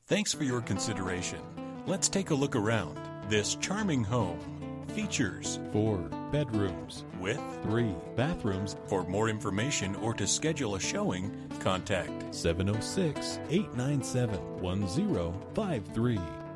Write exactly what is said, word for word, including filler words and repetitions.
Thanks for your consideration. Let's take a look around. This charming home features Four bedrooms with three bathrooms. For more information or to schedule a showing, contact seven oh six, eight nine seven, one oh five three.